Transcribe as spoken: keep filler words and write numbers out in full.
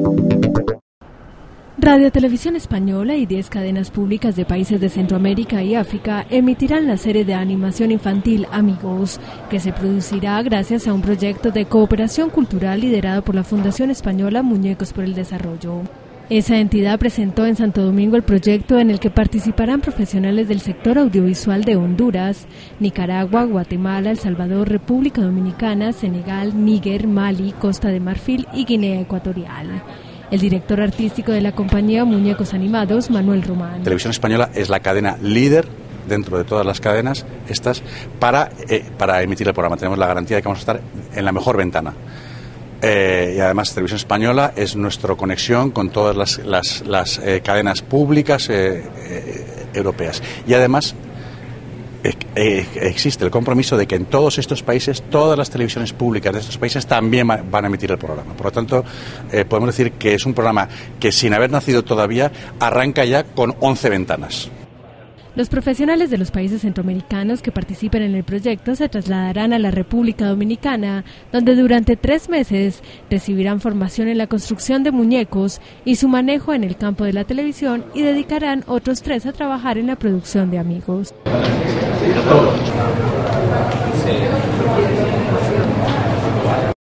Radio Televisión Española y diez cadenas públicas de países de Centroamérica y África emitirán la serie de animación infantil Amigos, que se producirá gracias a un proyecto de cooperación cultural liderado por la Fundación Española Muñecos por el Desarrollo. Esa entidad presentó en Santo Domingo el proyecto en el que participarán profesionales del sector audiovisual de Honduras, Nicaragua, Guatemala, El Salvador, República Dominicana, Senegal, Níger, Mali, Costa de Marfil y Guinea Ecuatorial. El director artístico de la compañía Muñecos Animados, Manuel Román. Televisión Española es la cadena líder dentro de todas las cadenas estas para, eh, para emitir el programa. Tenemos la garantía de que vamos a estar en la mejor ventana. Eh, y además Televisión Española es nuestra conexión con todas las, las, las eh, cadenas públicas eh, eh, europeas. Y además eh, existe el compromiso de que en todos estos países, todas las televisiones públicas de estos países también van a emitir el programa. Por lo tanto, eh, podemos decir que es un programa que, sin haber nacido todavía, arranca ya con once ventanas. Los profesionales de los países centroamericanos que participen en el proyecto se trasladarán a la República Dominicana, donde durante tres meses recibirán formación en la construcción de muñecos y su manejo en el campo de la televisión, y dedicarán otros tres a trabajar en la producción de Amigos.